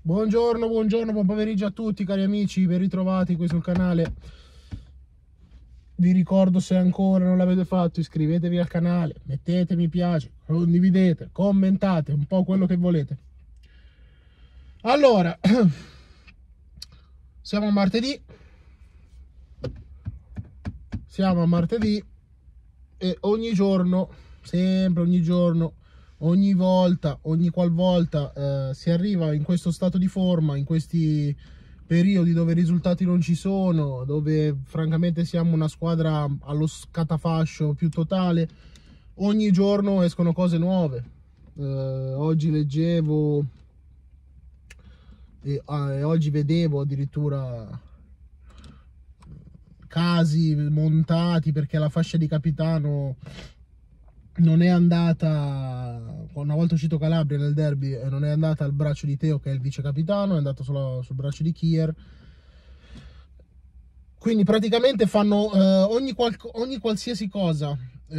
Buongiorno, buon pomeriggio a tutti cari amici, ben ritrovati qui sul canale. Vi ricordo, se ancora non l'avete fatto, iscrivetevi al canale, mettete mi piace, condividete, commentate, un po' quello che volete. Allora, siamo a martedì e ogni giorno, sempre ogni giorno, ogni volta, ogni qualvolta si arriva in questo stato di forma, in questi periodi dove i risultati non ci sono, dove francamente siamo una squadra allo scatafascio più totale, ogni giorno escono cose nuove. Oggi leggevo e oggi vedevo addirittura casi montati perché la fascia di capitano non è andata, una volta uscito Calabria nel derby, non è andata al braccio di Teo che è il vice capitano, è andato solo sul braccio di Kier. Quindi praticamente fanno ogni qualsiasi cosa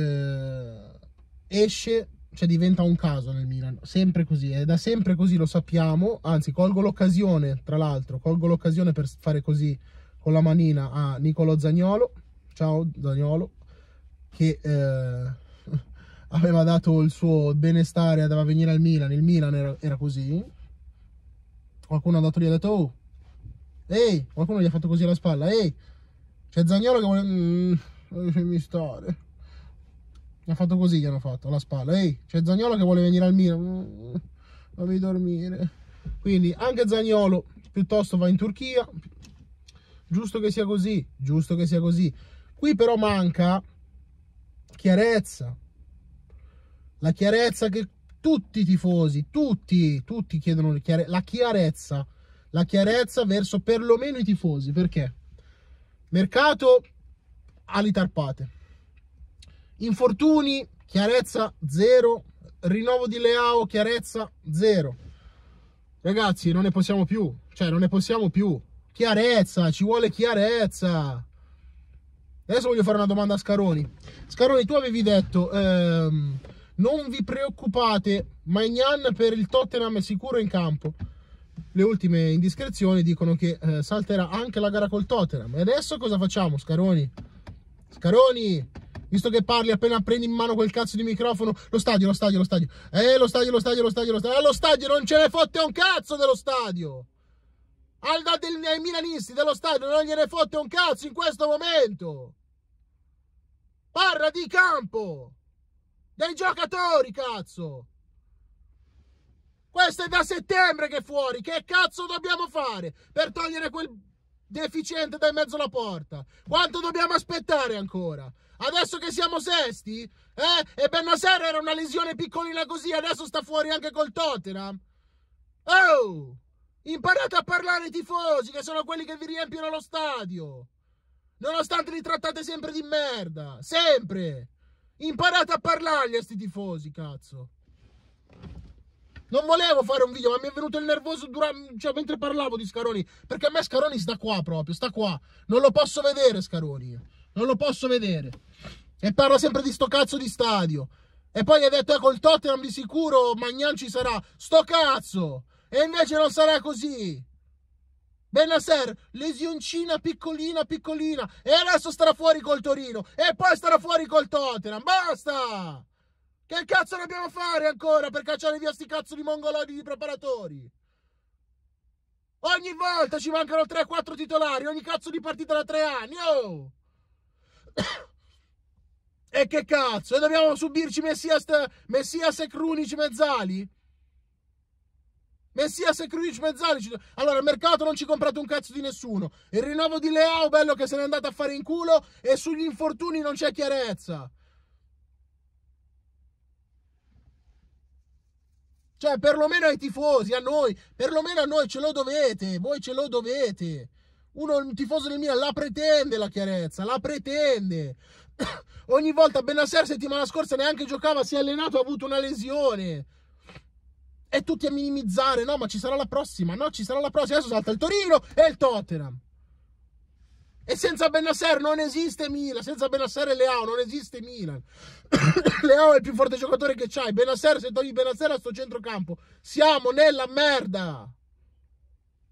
esce, cioè diventa un caso nel Milan, sempre così, è da sempre così, lo sappiamo. Anzi, colgo l'occasione, tra l'altro, per fare così con la manina a Nicolò Zaniolo. Ciao Zaniolo, che aveva dato il suo benestare, doveva venire al Milan, il Milan era così. Qualcuno è andato lì e ha detto: oh, ehi, qualcuno gli ha fatto così alla spalla: ehi, c'è Zaniolo che vuole lasciami stare. Gli ha fatto così, gli hanno fatto alla spalla: ehi, c'è Zaniolo che vuole venire al Milan, fammi dormire. Quindi anche Zaniolo piuttosto va in Turchia, giusto che sia così, giusto che sia così. Qui però manca chiarezza, la chiarezza che tutti i tifosi, tutti chiedono, la chiarezza verso perlomeno i tifosi. Perché? Mercato ali tarpate, infortuni, chiarezza zero, rinnovo di Leao, chiarezza zero. Ragazzi, non ne possiamo più, chiarezza, ci vuole chiarezza. Adesso voglio fare una domanda a Scaroni. Scaroni, tu avevi detto non vi preoccupate, Maignan per il Tottenham è sicuro in campo. Le ultime indiscrezioni dicono che salterà anche la gara col Tottenham. E adesso cosa facciamo, Scaroni? Scaroni, visto che parli, appena prendi in mano quel cazzo di microfono, lo stadio. Lo stadio non ce ne fotte un cazzo dello stadio. Ai milanisti dello stadio non gliene fotte un cazzo in questo momento. Parla di campo, dei giocatori, cazzo. Questo è da settembre che è fuori. Che cazzo dobbiamo fare per togliere quel deficiente da in mezzo alla porta? Quanto dobbiamo aspettare ancora? Adesso che siamo sesti? E Bennacer era una lesione piccolina così, adesso sta fuori anche col Tottenham? Oh! Imparate a parlare ai tifosi, che sono quelli che vi riempiono lo stadio. Nonostante li trattate sempre di merda. Sempre. Imparate a parlargli a sti tifosi, cazzo. Non volevo fare un video, ma mi è venuto il nervoso mentre parlavo di Scaroni. Perché a me Scaroni sta qua proprio, sta qua. Non lo posso vedere Scaroni. Non lo posso vedere. E parla sempre di sto cazzo di stadio. E poi ha detto col Tottenham di sicuro Maignan ci sarà. Sto cazzo. E invece non sarà così. Bennacer, lesioncina piccolina. E adesso starà fuori col Torino. E poi starà fuori col Tottenham. Basta! Che cazzo dobbiamo fare ancora per cacciare via sti cazzo di mongoloni di preparatori? Ogni volta ci mancano 3-4 titolari, ogni cazzo di partita da 3 anni, oh! E che cazzo? E dobbiamo subirci Messias e Krunic mezzali? Allora, il mercato non ci comprate un cazzo di nessuno. Il rinnovo di Leao, bello che se n'è andato a fare in culo, e sugli infortuni non c'è chiarezza. Cioè, perlomeno ai tifosi, perlomeno a noi ce lo dovete, voi ce lo dovete. Un tifoso del Milan la pretende la chiarezza, la pretende. Ogni volta Bennacer settimana scorsa neanche giocava, si è allenato, ha avuto una lesione. E tutti a minimizzare, no, ma ci sarà la prossima, adesso salta il Torino e il Tottenham. E senza Bennacer non esiste Milan, senza Bennacer e Leao non esiste Milan. Leao è il più forte giocatore che c'hai. Bennacer, se togli Bennacer a sto centrocampo, siamo nella merda.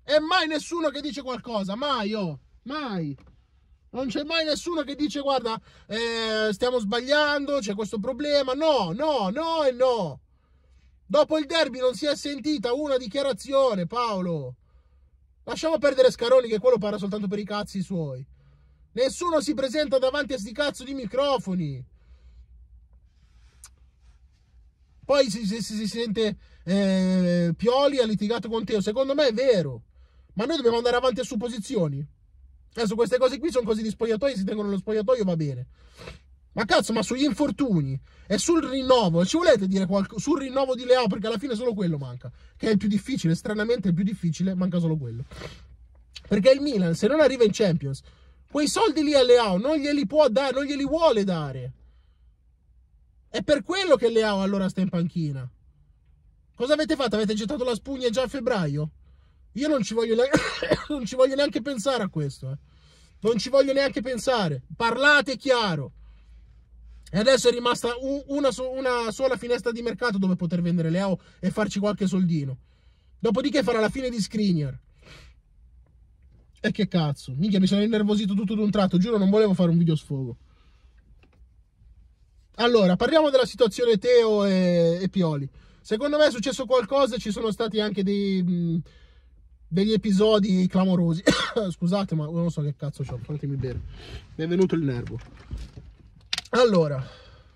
E mai nessuno che dice qualcosa, mai, oh, mai. Non c'è mai nessuno che dice, guarda, stiamo sbagliando, c'è questo problema. No, no, no e no. Dopo il derby non si è sentita una dichiarazione, Paolo. Lasciamo perdere Scaroni, che quello parla soltanto per i cazzi suoi. Nessuno si presenta davanti a sti cazzo di microfoni. Poi si sente Pioli ha litigato con Teo. Secondo me è vero. Ma noi dobbiamo andare avanti a supposizioni. Adesso queste cose qui sono cose di spogliatoio, si tengono nello spogliatoio, va bene. Ma cazzo, ma sugli infortuni e sul rinnovo, ci volete dire qualcosa sul rinnovo di Leao? Perché alla fine solo quello manca, che è il più difficile, stranamente il più difficile, manca solo quello. Perché il Milan, se non arriva in Champions, quei soldi lì a Leao non glieli può dare, non glieli vuole dare. È per quello che Leao allora sta in panchina. Cosa avete fatto? Avete gettato la spugna già a febbraio? Io non ci voglio non ci voglio neanche pensare a questo. Non ci voglio neanche pensare. Parlate chiaro. E adesso è rimasta una sola finestra di mercato dove poter vendere Leao e farci qualche soldino. Dopodiché farà la fine di Skriniar. E che cazzo. Minchia, mi sono innervosito tutto d'un tratto. Giuro, non volevo fare un video sfogo. Allora, parliamo della situazione Teo e Pioli. Secondo me è successo qualcosa, ci sono stati anche degli episodi clamorosi. Scusate, ma non so che cazzo c'ho, fatemi bere. Mi è venuto il nervo. Allora,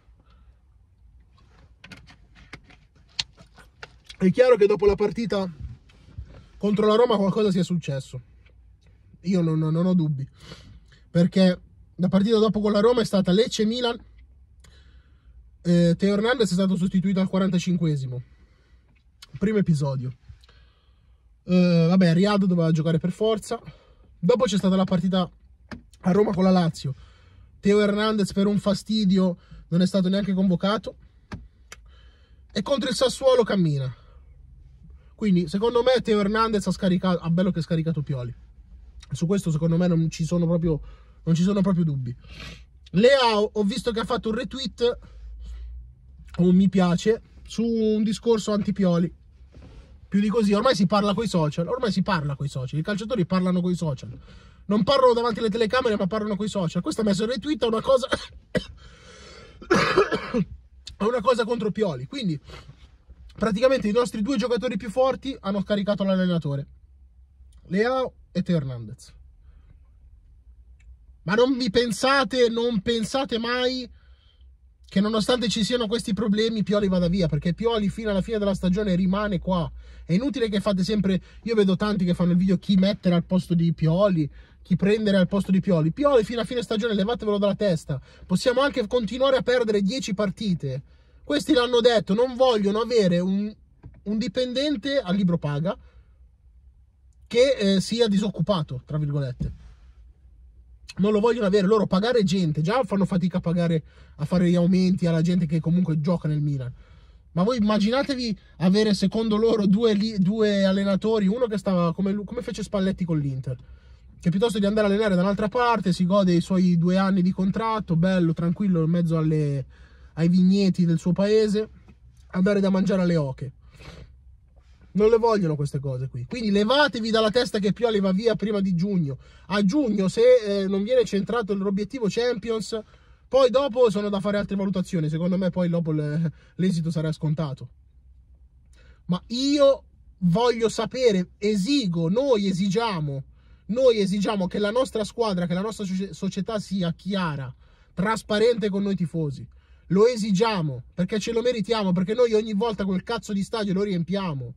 è chiaro che dopo la partita contro la Roma qualcosa sia successo. Io non ho dubbi. Perché la partita dopo con la Roma è stata Lecce-Milan. Teo Hernandez è stato sostituito al 45esimo. Primo episodio. Vabbè, Riyad doveva giocare per forza. Dopo c'è stata la partita a Roma con la Lazio. Teo Hernandez per un fastidio non è stato neanche convocato. E contro il Sassuolo cammina. Quindi secondo me Teo Hernandez ha scaricato, ha bello che ha scaricato Pioli. Su questo secondo me non ci sono proprio dubbi. Leao ho visto che ha fatto un retweet, un mi piace, su un discorso anti-Pioli. Più di così, ormai si parla coi social, i calciatori parlano coi social. Non parlano davanti alle telecamere, ma parlano coi social. Questo ha messo il retweet a una cosa a una cosa contro Pioli. Quindi praticamente i nostri due giocatori più forti hanno scaricato l'allenatore, Leao e Teo Hernandez. Ma non pensate mai che nonostante ci siano questi problemi Pioli vada via, perché Pioli fino alla fine della stagione rimane qua. È inutile che fate sempre, io vedo tanti che fanno il video chi mettere al posto di Pioli, chi prendere al posto di Pioli. Pioli fino a fine stagione levatevelo dalla testa, possiamo anche continuare a perdere 10 partite. Questi l'hanno detto, non vogliono avere un dipendente a libro paga che sia disoccupato, tra virgolette. Non lo vogliono avere, loro pagare gente, già fanno fatica a fare gli aumenti alla gente che comunque gioca nel Milan. Ma voi immaginatevi avere secondo loro due allenatori, uno che stava come fece Spalletti con l'Inter, che piuttosto di andare a allenare da un'altra parte si gode i suoi 2 anni di contratto, bello, tranquillo, in mezzo ai vigneti del suo paese, andare da mangiare alle oche. Non le vogliono queste cose qui. Quindi levatevi dalla testa che Pioli va via prima di giugno. A giugno, se non viene centrato l'obiettivo Champions, poi dopo sono da fare altre valutazioni. Secondo me poi dopo l'esito sarà scontato. Ma io voglio sapere, noi esigiamo che la nostra squadra, che la nostra società sia chiara, trasparente con noi tifosi. Lo esigiamo, perché ce lo meritiamo, perché noi ogni volta quel cazzo di stadio lo riempiamo.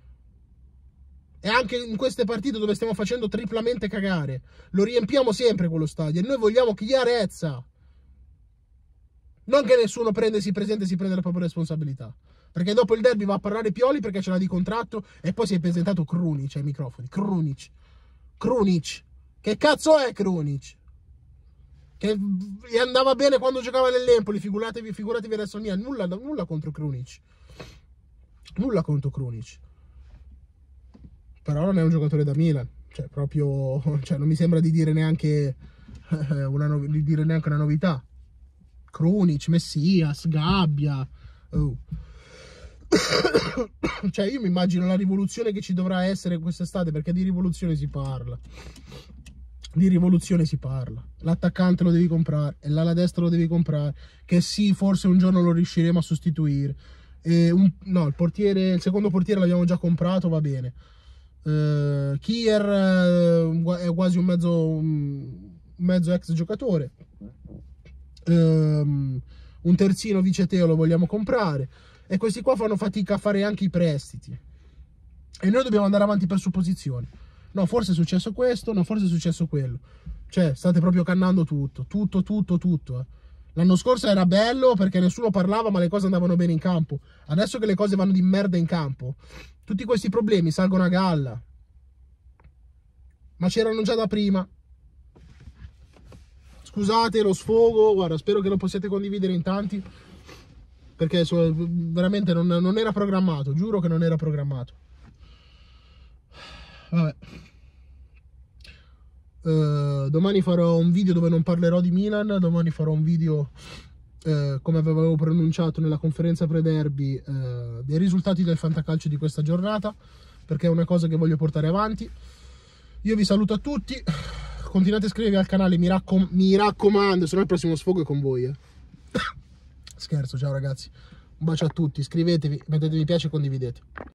E anche in queste partite dove stiamo facendo triplamente cagare, lo riempiamo sempre quello stadio. E noi vogliamo chiarezza. Non che nessuno si prende la propria responsabilità. Perché dopo il derby va a parlare Pioli perché ce l'ha di contratto e poi si è presentato Krunic ai microfoni. Krunic. Che cazzo è Krunic? Che gli andava bene quando giocava nell'Empoli, figuratevi adesso mia. Nulla contro Krunic. Nulla contro Krunic. Però non è un giocatore da Milan, cioè proprio, non mi sembra di dire neanche una novità. Krunic, Messias, Gabbia. Oh. Cioè, io mi immagino la rivoluzione che ci dovrà essere quest'estate, perché di rivoluzione si parla. Di rivoluzione si parla. L'attaccante lo devi comprare, e l'ala destra lo devi comprare, che sì, forse un giorno lo riusciremo a sostituire. No, il secondo portiere l'abbiamo già comprato, va bene. Kier è quasi un mezzo ex giocatore. Un terzino vice Teo lo vogliamo comprare, e questi qua fanno fatica a fare anche i prestiti, e noi dobbiamo andare avanti per supposizioni. No, forse è successo questo, no, forse è successo quello. Cioè, state proprio cannando tutto. L'anno scorso era bello perché nessuno parlava, ma le cose andavano bene in campo. Adesso che le cose vanno di merda in campo, tutti questi problemi salgono a galla. Ma c'erano già da prima. Scusate lo sfogo, guarda, spero che lo possiate condividere in tanti, perché veramente non era programmato, giuro che non era programmato. Vabbè. Domani farò un video dove non parlerò di Milan, domani farò un video, come avevo pronunciato nella conferenza pre-derby, dei risultati del fantacalcio di questa giornata, perché è una cosa che voglio portare avanti. Io vi saluto a tutti, continuate a iscrivervi al canale, mi raccomando, se no il prossimo sfogo è con voi. Scherzo, ciao ragazzi, un bacio a tutti, iscrivetevi, mettete mi piace e condividete.